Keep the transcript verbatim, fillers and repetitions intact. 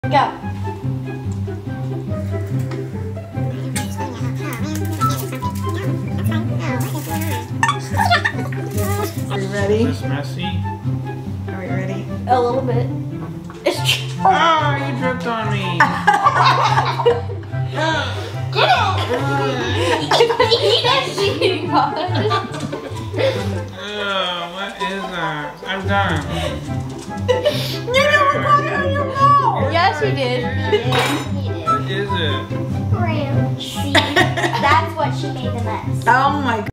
Go. Are you ready? Is this messy? Are we ready? A little bit. It's Oh, you dripped on me. Get out! Eat that cheating box. Oh, what is that? I'm done. You never got it on your mouth! Yes, you did. What is it? See, that's what she made the mess. Oh my god.